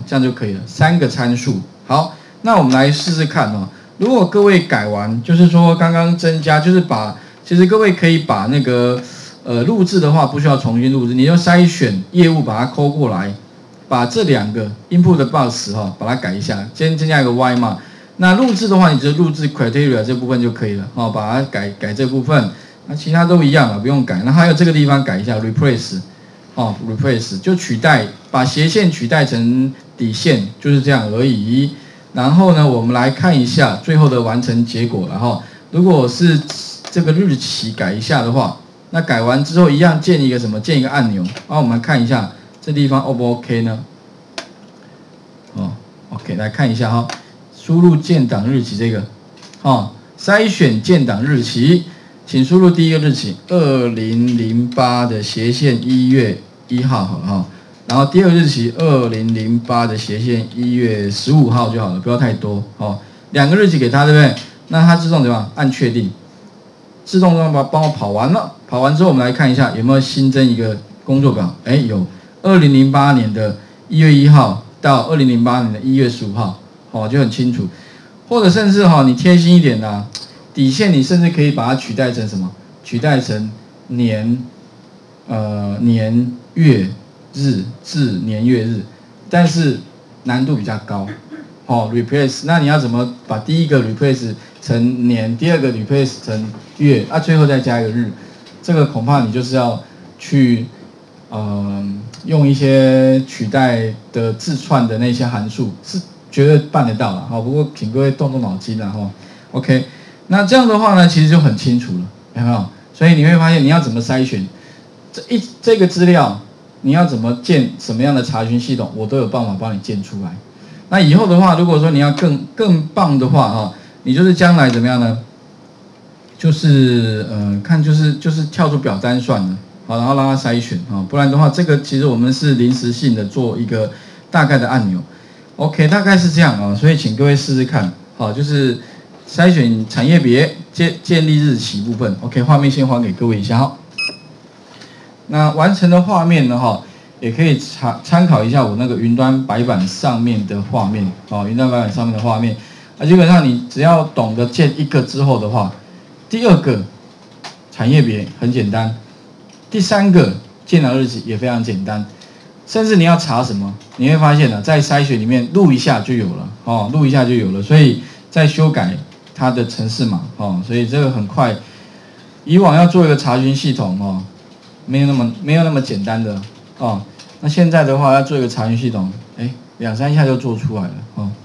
这样就可以了，3个参数。好，那我们来试试看哦。如果各位改完，就是说刚刚增加，就是其实各位可以把那个录制的话，不需要重新录制，你就筛选业务把它抠过来，把这2个 input 的 box 把它改一下，先增加一个 y 嘛。那录制的话，你只录制 criteria 这部分就可以了，把它改这部分，那其他都一样了，不用改。那还有这个地方改一下 replace 就取代，把斜线取代成底线，就是这样而已。然后呢，我们来看一下最后的完成结果。然后，如果是这个日期改一下的话，那改完之后一样建一个什么？建一个按钮。然后我们来看一下这地方 O 不 OK 呢？OK， 来看一下哈。输入建档日期这个，筛选建档日期，请输入第一个日期2008的斜线1月1号，然后第二个日期2008的斜线1月15号就好了，不要太多，2个日期给他，对不对？那它自动怎么样？按确定，自动帮我跑完了，跑完之后我们来看一下有没有新增一个工作表，有，2008年的1月1号到2008年的1月15号。就很清楚，或者甚至你贴心一点啦，底线你甚至可以把它取代成什么？取代成年月日至年月日，但是难度比较高。replace， 那你要怎么把第一个 replace 成年，第二个 replace 成月，最后再加一个日？这个恐怕你就是要去用一些取代的字串的那些函数是。绝对办得到了，不过请各位动动脑筋啦，OK， 那这样的话呢，其实就很清楚了，有没有？所以你会发现你要怎么筛选这个资料，你要怎么建什么样的查询系统，我都有办法帮你建出来。那以后的话，如果说你要更棒的话你就是将来怎么样呢？就是看就是跳出表单算了，然后让它筛选不然的话，这个其实我们是临时性的做一个大概的按钮。OK， 大概是这样所以请各位试试看，就是筛选产业别、建立日期部分。OK， 画面先还给各位一下那完成的画面呢也可以参考一下我那个云端白板上面的画面，云端白板上面的画面，基本上你只要懂得建一个之后的话，第2个产业别很简单，第3个建档日期也非常简单。甚至你要查什么，你会发现在筛选里面录一下就有了，录一下就有了，所以再修改它的程式码，所以这个很快。以往要做一个查询系统没有那么简单的那现在的话要做一个查询系统，2、3下就做出来了